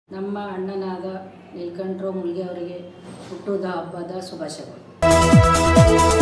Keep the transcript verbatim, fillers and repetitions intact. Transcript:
ನಮ್ಮ ಅಣ್ಣನಾದ ನೀಲಕಂಠರಾವ್ ಮುಲ್ಗೆ ಅವರಿಗೆ ಹುಟ್ಟುದ ಹಬ್ಬದ ಶುಭಾಶಯಗಳು.